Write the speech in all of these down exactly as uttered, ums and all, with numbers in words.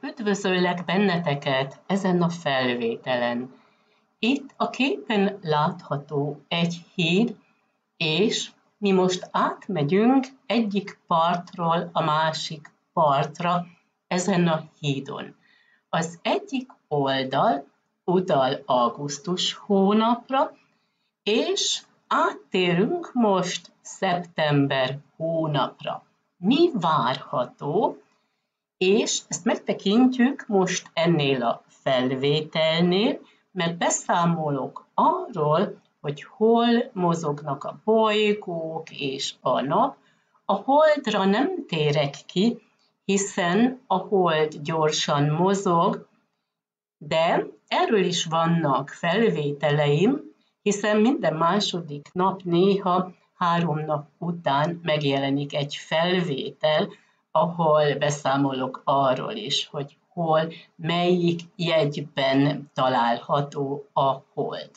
Üdvözöllek benneteket ezen a felvételen. Itt a képen látható egy híd, és mi most átmegyünk egyik partról a másik partra ezen a hídon. Az egyik oldal utal augusztus hónapra, és áttérünk most szeptember hónapra. Mi várható? És ezt megtekintjük most ennél a felvételnél, mert beszámolok arról, hogy hol mozognak a bolygók és a nap. A holdra nem térek ki, hiszen a hold gyorsan mozog, de erről is vannak felvételeim, hiszen minden második nap néha három nap után megjelenik egy felvétel, ahol beszámolok arról is, hogy hol, melyik jegyben található a hold.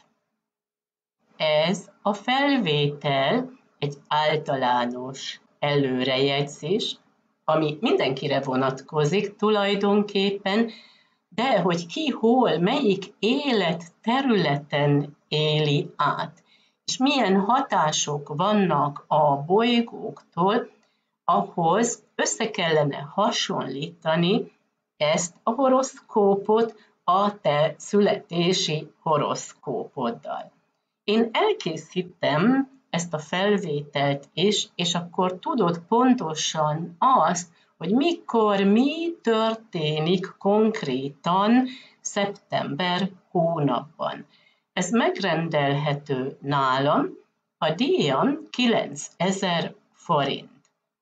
Ez a felvétel egy általános előrejegyzés, ami mindenkire vonatkozik tulajdonképpen, de hogy ki hol, melyik életterületen éli át, és milyen hatások vannak a bolygóktól, ahhoz össze kellene hasonlítani ezt a horoszkópot a te születési horoszkópoddal. Én elkészítem ezt a felvételt is, és akkor tudod pontosan azt, hogy mikor mi történik konkrétan szeptember hónapban. Ez megrendelhető nálam, a díjam kilencezer forint.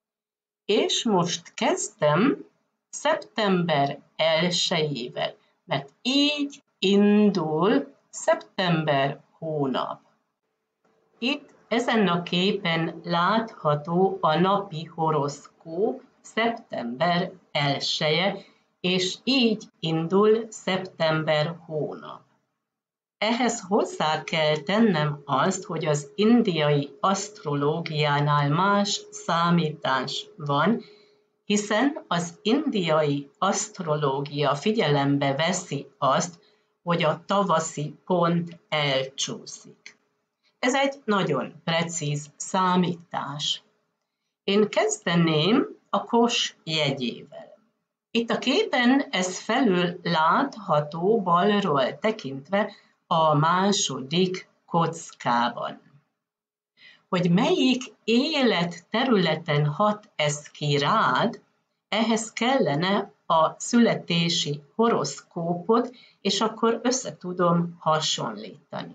És most kezdem szeptember elsejével, mert így indul szeptember hónap. Itt ezen a képen látható a napi horoszkóp szeptember elseje, és így indul szeptember hónap. Ehhez hozzá kell tennem azt, hogy az indiai asztrológiánál más számítás van, hiszen az indiai asztrológia figyelembe veszi azt, hogy a tavaszi pont elcsúszik. Ez egy nagyon precíz számítás. Én kezdeném a kos jegyével. Itt a képen ez felül látható balról tekintve a második kockában. Hogy melyik életterületen hat ez ki rád, ehhez kellene a születési horoszkópod, és akkor össze tudom hasonlítani.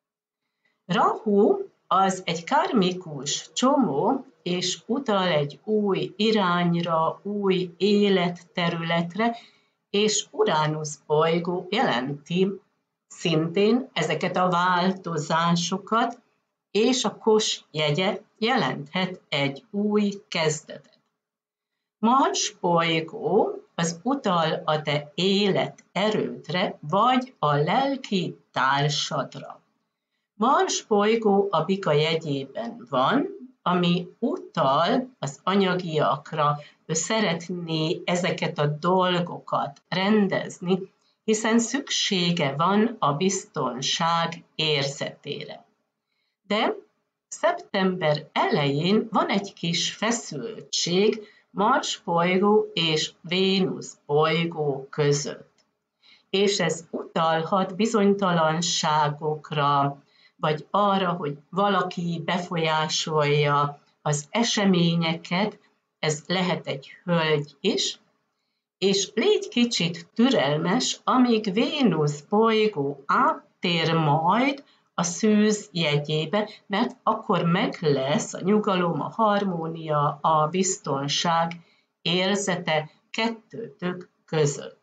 Rahu az egy karmikus csomó, és utal egy új irányra, új életterületre, és Uránusz bolygó jelenti szintén ezeket a változásokat, és a kos jegye jelenthet egy új kezdetet. Mars bolygó az utal a te életerődre, vagy a lelki társadra. Mars bolygó a bika jegyében van, ami utal az anyagiakra, ő szeretné ezeket a dolgokat rendezni, hiszen szüksége van a biztonság érzetére. De szeptember elején van egy kis feszültség Mars bolygó és Vénusz bolygó között. És ez utalhat bizonytalanságokra, vagy arra, hogy valaki befolyásolja az eseményeket, ez lehet egy hölgy is, és légy kicsit türelmes, amíg Vénusz bolygó áttér majd a szűz jegyébe, mert akkor meg lesz a nyugalom, a harmónia, a biztonság érzete kettőtök között.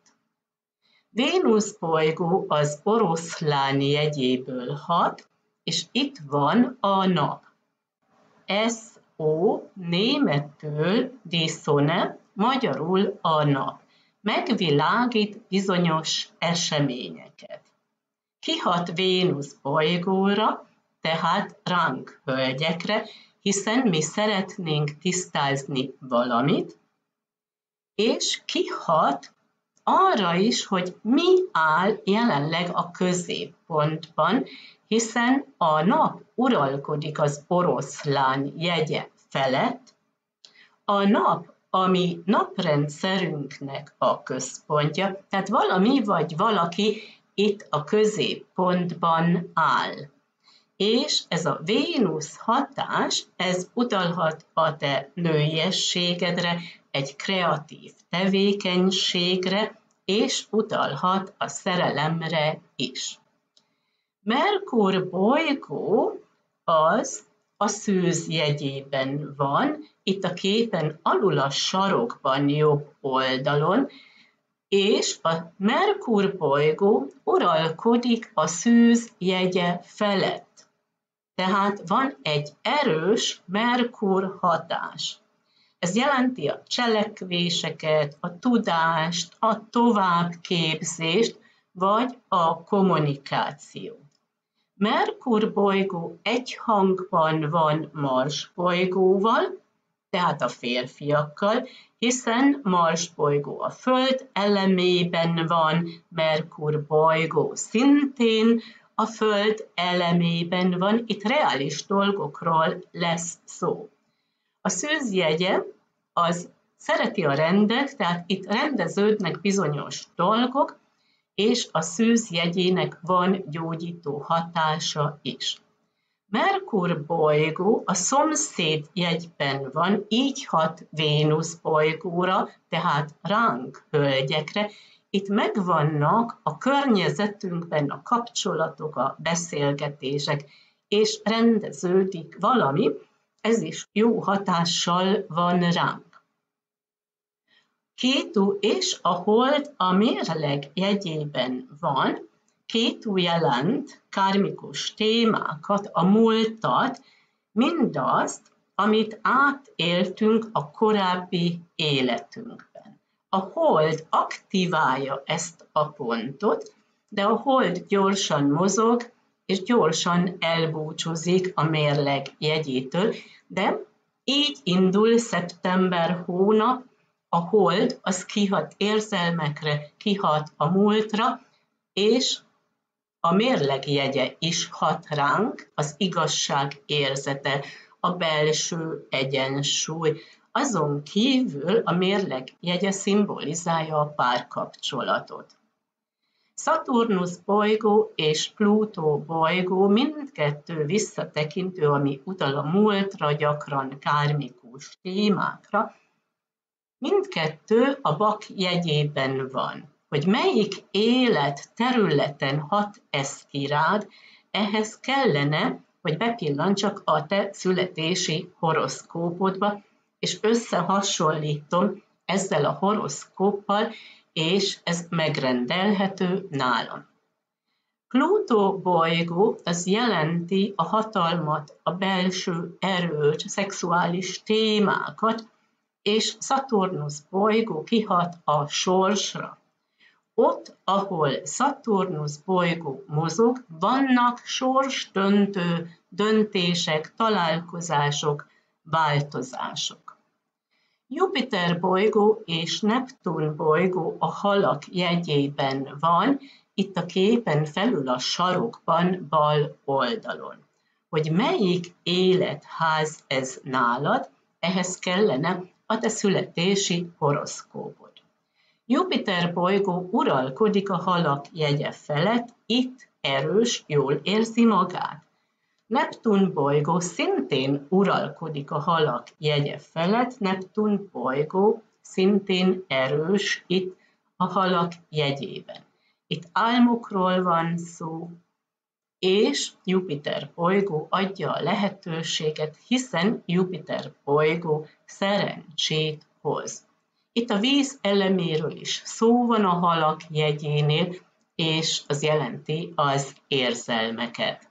Vénusz bolygó az oroszlán jegyéből hat, és itt van a nap. es o németül die Sonne, magyarul a nap. Megvilágít bizonyos eseményeket. Kihat Vénusz bolygóra, tehát ránk hölgyekre, hiszen mi szeretnénk tisztázni valamit, és kihat arra is, hogy mi áll jelenleg a középpontban, hiszen a nap uralkodik az oroszlán jegye felett. A nap, ami naprendszerünknek a központja, tehát valami vagy valaki itt a középpontban áll. És ez a Vénusz hatás, ez utalhat a te nőiességedre, egy kreatív tevékenységre, és utalhat a szerelemre is. Merkur bolygó az a szűz jegyében van, itt a képen alul a sarokban jobb oldalon, és a Merkur bolygó uralkodik a szűz jegye felett. Tehát van egy erős Merkur hatás. Ez jelenti a cselekvéseket, a tudást, a továbbképzést, vagy a kommunikációt. Merkur bolygó egy hangban van Mars bolygóval, tehát a férfiakkal, hiszen Mars bolygó a Föld elemében van, Merkur bolygó szintén a Föld elemében van, itt reális dolgokról lesz szó. A szűz jegye az szereti a rendet, tehát itt rendeződnek bizonyos dolgok, és a szűz jegyének van gyógyító hatása is. Merkur bolygó a szomszéd jegyben van, így hat Vénusz bolygóra, tehát ránk hölgyekre. Itt megvannak a környezetünkben a kapcsolatok, a beszélgetések, és rendeződik valami, ez is jó hatással van ránk. Kétu és a hold a mérleg jegyében van. Kétu jelent kármikus témákat, a múltat, mindazt, amit átéltünk a korábbi életünkben. A hold aktiválja ezt a pontot, de a hold gyorsan mozog, és gyorsan elbúcsúzik a mérleg jegyétől, de így indul szeptember hónap, a hold az kihat érzelmekre, kihat a múltra, és a mérleg jegye is hat ránk, az igazság érzete, a belső egyensúly. Azon kívül a mérleg jegye szimbolizálja a párkapcsolatot. Szaturnusz bolygó és Plutó bolygó mindkettő visszatekintő, ami utal a múltra, gyakran kármikus témákra. Mindkettő a Bak jegyében van. Hogy melyik élet területen hat ez ki rád, ehhez kellene, hogy bepillantsak a te születési horoszkópodba, és összehasonlítom ezzel a horoszkóppal, és ez megrendelhető nálam. Plutó bolygó az jelenti a hatalmat, a belső erőt, szexuális témákat, és Szaturnusz bolygó kihat a sorsra. Ott, ahol Szaturnusz bolygó mozog, vannak sorsdöntő döntések, találkozások, változások. Jupiter bolygó és Neptun bolygó a halak jegyében van, itt a képen felül a sarokban bal oldalon. Hogy melyik életház ez nálad, ehhez kellene a te születési horoszkópod. Jupiter bolygó uralkodik a halak jegye felett, itt erős, jól érzi magát. Neptun bolygó szintén uralkodik a halak jegye felett, Neptun bolygó szintén erős itt a halak jegyében. Itt álmokról van szó, és Jupiter bolygó adja a lehetőséget, hiszen Jupiter bolygó szerencsét hoz. Itt a víz eleméről is szó van a halak jegyénél, és az jelenti az érzelmeket.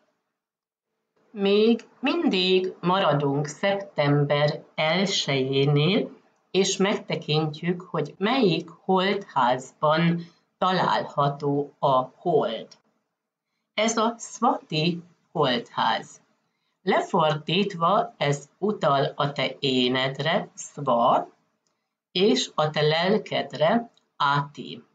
Még mindig maradunk szeptember elsejénél, és megtekintjük, hogy melyik holdházban található a hold. Ez a Svati holdház. Lefordítva ez utal a te énedre, Sva, és a te lelkedre, Áti.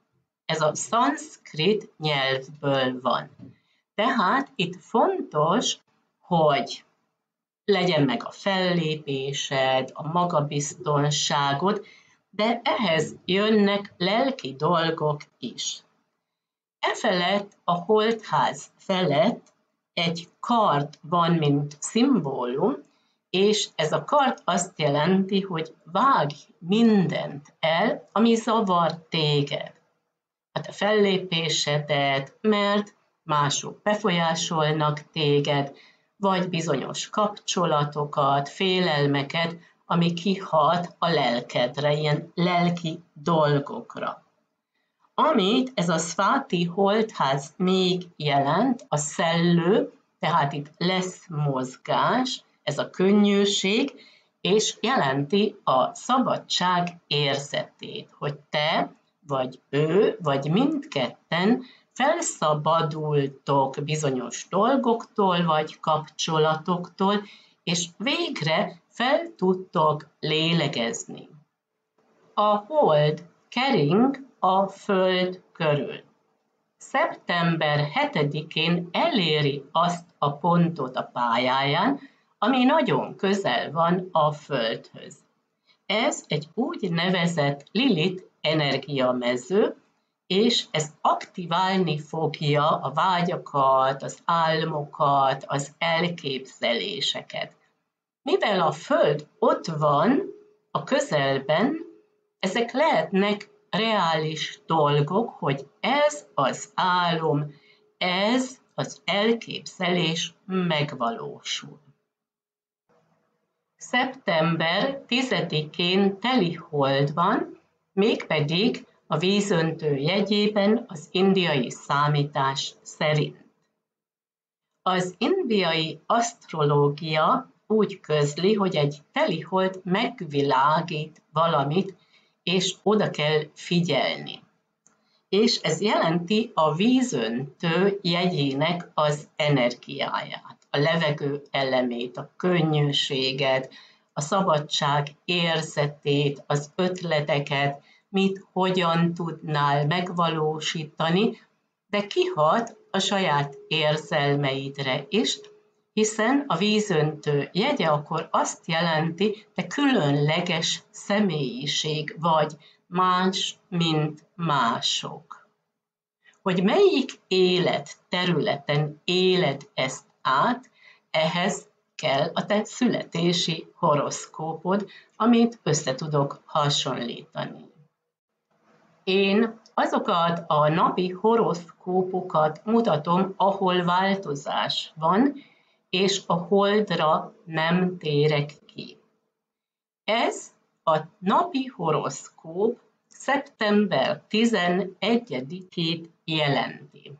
ez a szanszkrit nyelvből van. Tehát itt fontos, hogy legyen meg a fellépésed, a magabiztonságod, de ehhez jönnek lelki dolgok is. Efelett, a holtház felett egy kard van, mint szimbólum, és ez a kard azt jelenti, hogy vágj mindent el, ami zavar téged. A te fellépésedet, mert mások befolyásolnak téged, vagy bizonyos kapcsolatokat, félelmeket, ami kihat a lelkedre, ilyen lelki dolgokra. Amit ez a Szváti holtház még jelent, a szellő, tehát itt lesz mozgás, ez a könnyűség, és jelenti a szabadság érzetét, hogy te, vagy ő, vagy mindketten felszabadultok bizonyos dolgoktól, vagy kapcsolatoktól, és végre fel tudtok lélegezni. A hold kering a Föld körül. szeptember hetedikén eléri azt a pontot a pályáján, ami nagyon közel van a Földhöz. Ez egy úgynevezett Lilith energiamező, és ez aktiválni fogja a vágyakat, az álmokat, az elképzeléseket. Mivel a Föld ott van a közelben, ezek lehetnek reális dolgok, hogy ez az álom, ez az elképzelés megvalósul. szeptember tizedikén telihold van, mégpedig a vízöntő jegyében az indiai számítás szerint. Az indiai asztrológia úgy közli, hogy egy telihold megvilágít valamit, és oda kell figyelni. És ez jelenti a vízöntő jegyének az energiáját, a levegő elemét, a könnyűséget, a szabadság érzetét, az ötleteket, mit, hogyan tudnál megvalósítani, de kihat a saját érzelmeidre is, hiszen a vízöntő jegye akkor azt jelenti, te különleges személyiség vagy, más, mint mások. Hogy melyik életterületen éled ezt át, ehhez kell a te születési horoszkópod, amit össze tudok hasonlítani. Én azokat a napi horoszkópokat mutatom, ahol változás van, és a holdra nem térek ki. Ez a napi horoszkóp szeptember tizenegyedikét jelenti.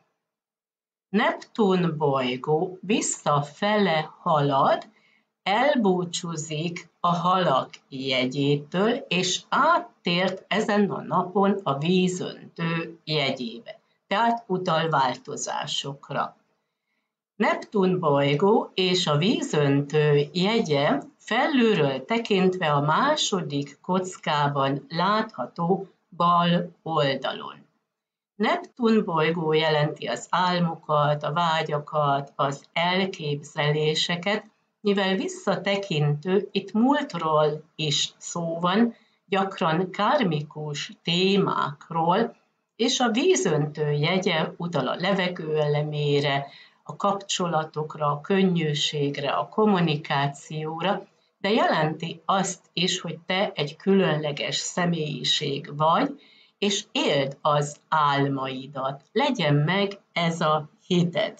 Neptun bolygó visszafele halad, elbúcsúzik a halak jegyétől, és áttért ezen a napon a vízöntő jegyébe, tehát utal változásokra. Neptun bolygó és a vízöntő jegye felülről tekintve a második kockában látható bal oldalon. Neptun bolygó jelenti az álmokat, a vágyakat, az elképzeléseket, mivel visszatekintő, itt múltról is szó van, gyakran kármikus témákról, és a vízöntő jegye utal a levegő elemére, a kapcsolatokra, a könnyűségre, a kommunikációra, de jelenti azt is, hogy te egy különleges személyiség vagy, és éld az álmaidat. Legyen meg ez a hited.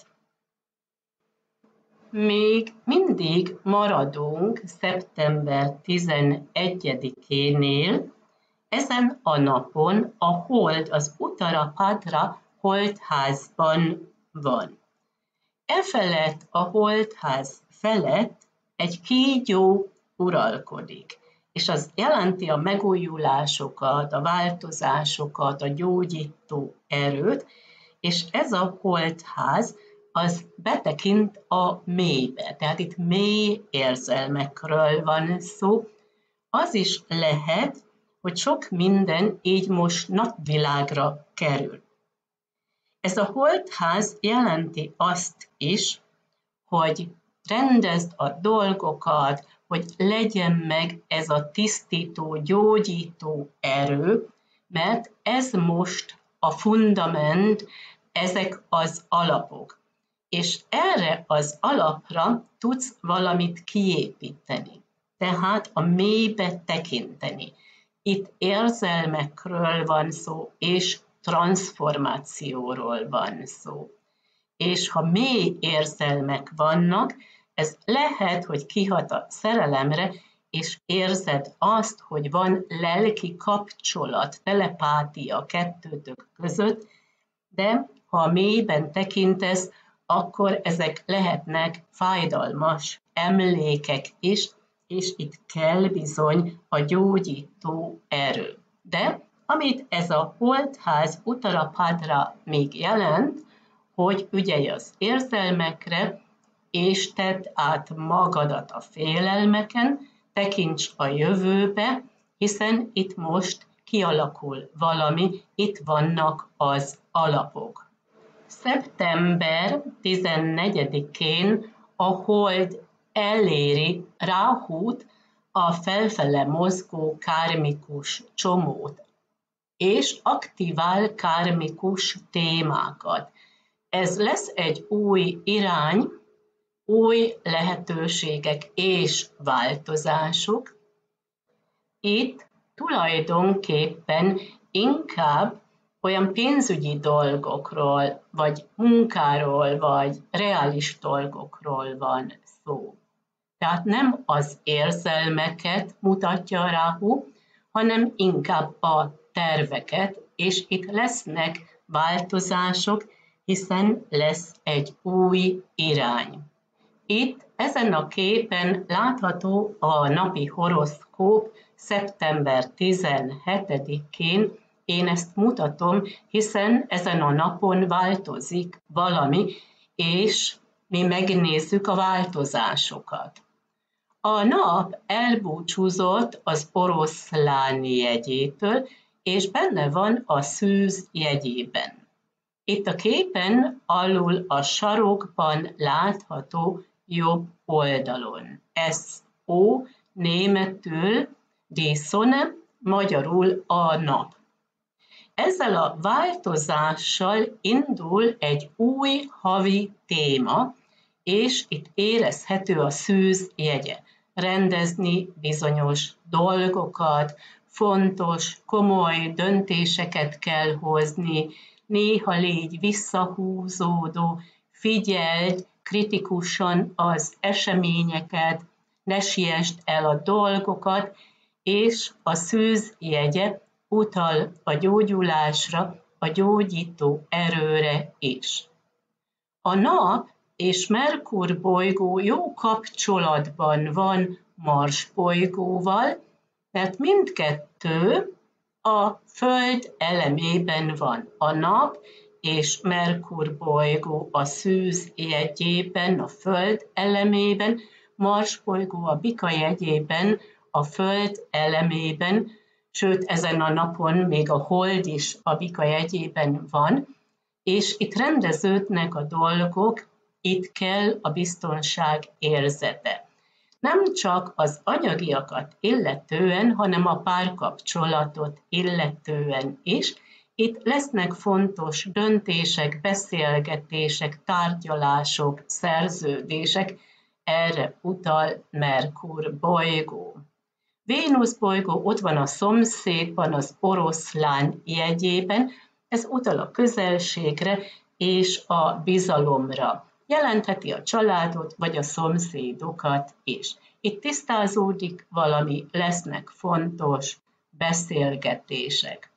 Még mindig maradunk szeptember tizenegyedikénél, ezen a napon a hold az Uttara Bhadra holdházban van. Efelett a holdház felett egy kígyó uralkodik, és az jelenti a megújulásokat, a változásokat, a gyógyító erőt, és ez a holdház az betekint a mélybe, tehát itt mély érzelmekről van szó. Az is lehet, hogy sok minden így most napvilágra kerül. Ez a holtház jelenti azt is, hogy rendezd a dolgokat, hogy legyen meg ez a tisztító, gyógyító erő, mert ez most a fundament, ezek az alapok. És erre az alapra tudsz valamit kiépíteni. Tehát a mélybe tekinteni. Itt érzelmekről van szó, és transformációról van szó. És ha mély érzelmek vannak, ez lehet, hogy kihat a szerelemre, és érzed azt, hogy van lelki kapcsolat, telepátia kettőtök között, de ha mélyben tekintesz, akkor ezek lehetnek fájdalmas emlékek is, és itt kell bizony a gyógyító erő. De amit ez a holtház Uttarapadra még jelent, hogy ügyelj az érzelmekre, és tedd át magadat a félelmeken, tekints a jövőbe, hiszen itt most kialakul valami, itt vannak az alapok. szeptember tizennegyedikén a hold eléri Ráhút, a felfele mozgó kármikus csomót, és aktivál kármikus témákat. Ez lesz egy új irány, új lehetőségek és változások. Itt tulajdonképpen inkább olyan pénzügyi dolgokról, vagy munkáról, vagy reális dolgokról van szó. Tehát nem az érzelmeket mutatja a Ráhu, hanem inkább a terveket, és itt lesznek változások, hiszen lesz egy új irány. Itt ezen a képen látható a napi horoszkóp szeptember tizenhetedikén. Én ezt mutatom, hiszen ezen a napon változik valami, és mi megnézzük a változásokat. A nap elbúcsúzott az oroszlán jegyétől, és benne van a szűz jegyében. Itt a képen alul a sarokban látható jobb oldalon. Ez ó németül die Sonne, magyarul a nap. Ezzel a változással indul egy új havi téma, és itt érezhető a szűz jegye. Rendezni bizonyos dolgokat, fontos, komoly döntéseket kell hozni, néha légy visszahúzódó, figyeld kritikusan az eseményeket, ne siessd el a dolgokat, és a szűz jegye utal a gyógyulásra, a gyógyító erőre is. A nap és Merkur bolygó jó kapcsolatban van Mars bolygóval, mert mindkettő a Föld elemében van. A nap és Merkur bolygó a szűz jegyében, a Föld elemében, Mars bolygó a Bika jegyében, a Föld elemében, sőt ezen a napon még a hold is a Bika jegyében van, és itt rendeződnek a dolgok, itt kell a biztonság érzete. Nem csak az anyagiakat illetően, hanem a párkapcsolatot illetően is. Itt lesznek fontos döntések, beszélgetések, tárgyalások, szerződések, erre utal Merkur bolygó. Vénusz bolygó ott van a szomszédban, az oroszlán jegyében, ez utal a közelségre és a bizalomra. Jelentheti a családot vagy a szomszédokat is. Itt tisztázódik valami, lesznek fontos beszélgetések.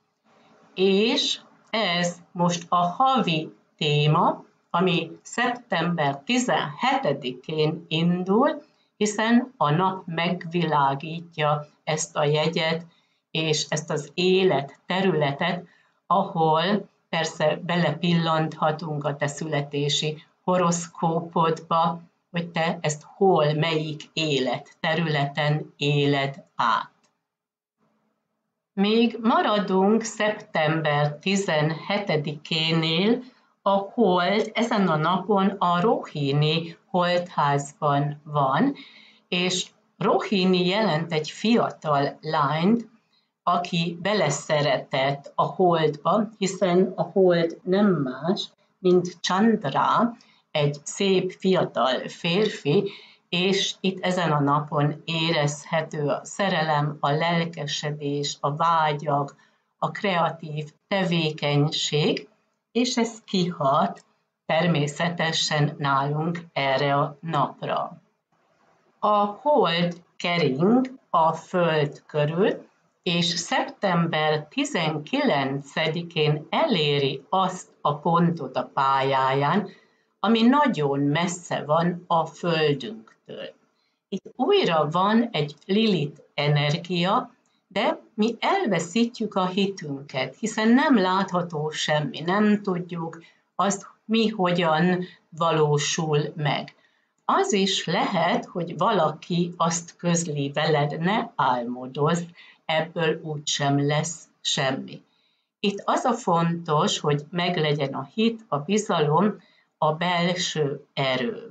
És ez most a havi téma, ami szeptember tizenhetedikén indul, hiszen a nap megvilágítja ezt a jegyet és ezt az életterületet, ahol persze belepillanthatunk a te születési horoszkópodba, hogy te ezt hol, melyik életterületen éled át. Még maradunk szeptember tizenhetedikénél, a hold ezen a napon a Rohini holdházban van, és Rohini jelent egy fiatal lányt, aki beleszeretett a holdba, hiszen a hold nem más, mint Chandra, egy szép fiatal férfi, és itt ezen a napon érezhető a szerelem, a lelkesedés, a vágyak, a kreatív tevékenység, és ez kihat természetesen nálunk erre a napra. A hold kering a Föld körül, és szeptember tizenkilencedikén eléri azt a pontot a pályáján, ami nagyon messze van a Földünktől. Itt újra van egy Lilith energia, de mi elveszítjük a hitünket, hiszen nem látható semmi, nem tudjuk azt, mi hogyan valósul meg. Az is lehet, hogy valaki azt közli veled, ne álmodozz, ebből úgysem lesz semmi. Itt az a fontos, hogy meglegyen a hit, a bizalom, a belső erő.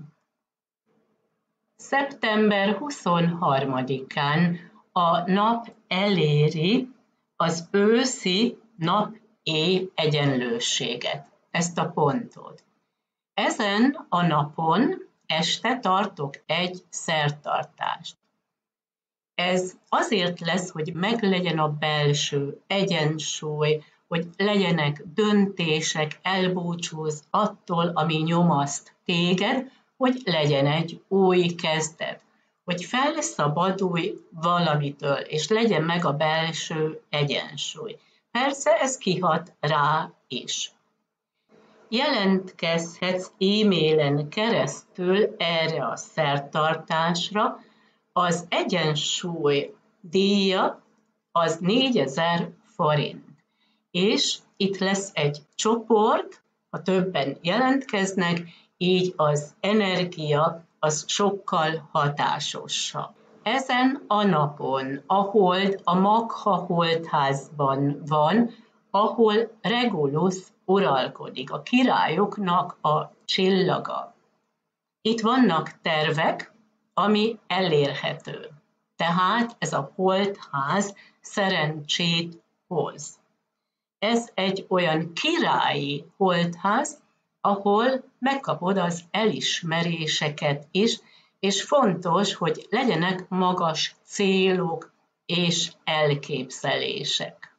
szeptember huszonharmadikán a nap eléri az őszi nap-éj egyenlőséget, ezt a pontot. Ezen a napon este tartok egy szertartást. Ez azért lesz, hogy meglegyen a belső egyensúly, hogy legyenek döntések, elbúcsúzz attól, ami nyomaszt téged, hogy legyen egy új kezdet, hogy felszabadulj valamitől, és legyen meg a belső egyensúly. Persze ez kihat rá is. Jelentkezhetsz e-mailen keresztül erre a szertartásra, az egyensúly díja az négyezer forint, és itt lesz egy csoport, ha többen jelentkeznek, így az energia az sokkal hatásosabb. Ezen a napon a hold a Magha holdházban van, ahol Regulus uralkodik, a királyoknak a csillaga. Itt vannak tervek, ami elérhető. Tehát ez a holdház szerencsét hoz. Ez egy olyan királyi holdház, ahol megkapod az elismeréseket is, és fontos, hogy legyenek magas célok és elképzelések.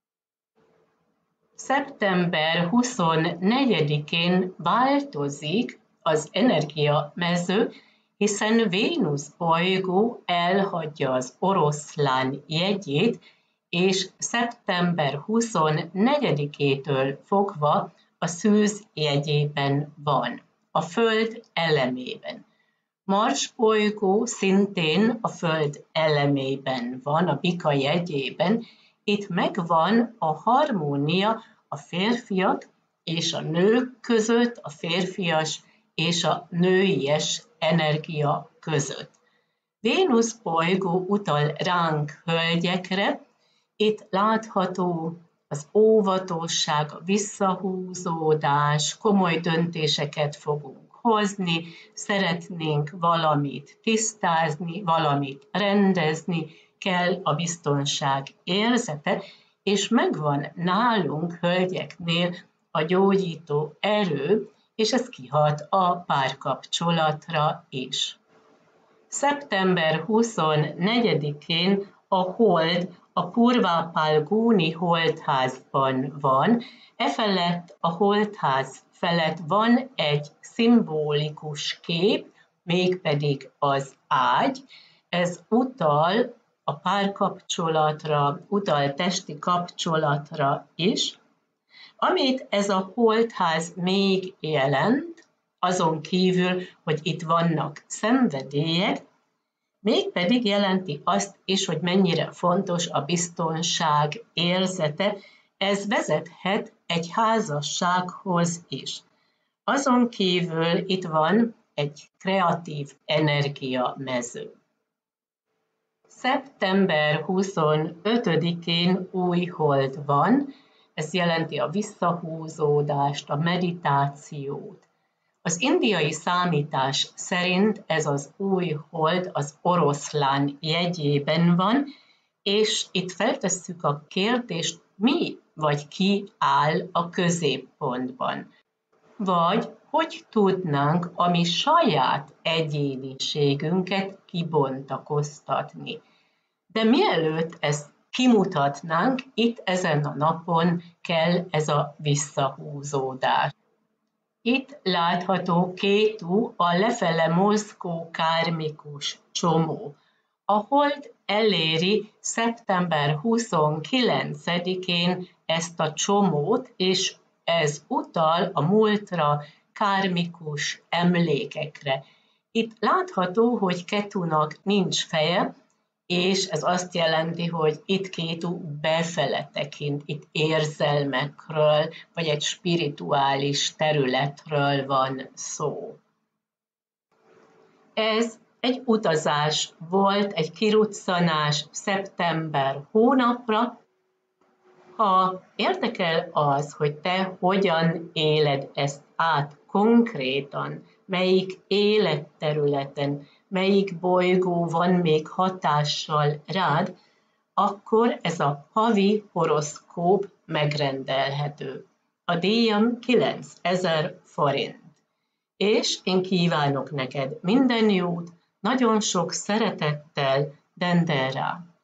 szeptember huszonnegyedikén változik az energiamező, hiszen Vénusz bolygó elhagyja az oroszlán jegyét, és szeptember huszonnegyedikétől fogva a szűz jegyében van, a Föld elemében. Mars bolygó szintén a Föld elemében van, a Bika jegyében. Itt megvan a harmónia a férfiak és a nők között, a férfias és a nőies energia között. Vénusz bolygó utal ránk hölgyekre, itt látható az óvatosság, a visszahúzódás, komoly döntéseket fogunk hozni, szeretnénk valamit tisztázni, valamit rendezni, kell a biztonság érzete, és megvan nálunk hölgyeknél a gyógyító erő, és ez kihat a párkapcsolatra is. szeptember huszonnegyedikén a hold a Purva Palguni holdházban van, e felett a holdház felett van egy szimbolikus kép, mégpedig az ágy. Ez utal a párkapcsolatra, utal testi kapcsolatra is. Amit ez a holdház még jelent, azon kívül, hogy itt vannak szenvedélyek, mégpedig jelenti azt is, hogy mennyire fontos a biztonság érzete, ez vezethet egy házassághoz is. Azon kívül itt van egy kreatív energiamező. szeptember huszonötödikén új hold van, ez jelenti a visszahúzódást, a meditációt. Az indiai számítás szerint ez az új hold az oroszlán jegyében van, és itt feltesszük a kérdést, mi vagy ki áll a középpontban. Vagy hogy tudnánk a mi saját egyéniségünket kibontakoztatni. De mielőtt ezt kimutatnánk, itt ezen a napon kell ez a visszahúzódás. Itt látható Kétu, a lefele mozgó kármikus csomó. A hold eléri szeptember huszonkilencedikén ezt a csomót, és ez utal a múltra, kármikus emlékekre. Itt látható, hogy Ketunak nincs feje, és ez azt jelenti, hogy itt Kétu befele tekint, itt érzelmekről, vagy egy spirituális területről van szó. Ez egy utazás volt, egy kiruccanás szeptember hónapra. Ha érdekel az, hogy te hogyan éled ezt át konkrétan, melyik életterületen, melyik bolygó van még hatással rád, akkor ez a havi horoszkóp megrendelhető. A díjam kilencezer forint. És én kívánok neked minden jót, nagyon sok szeretettel, Dendera.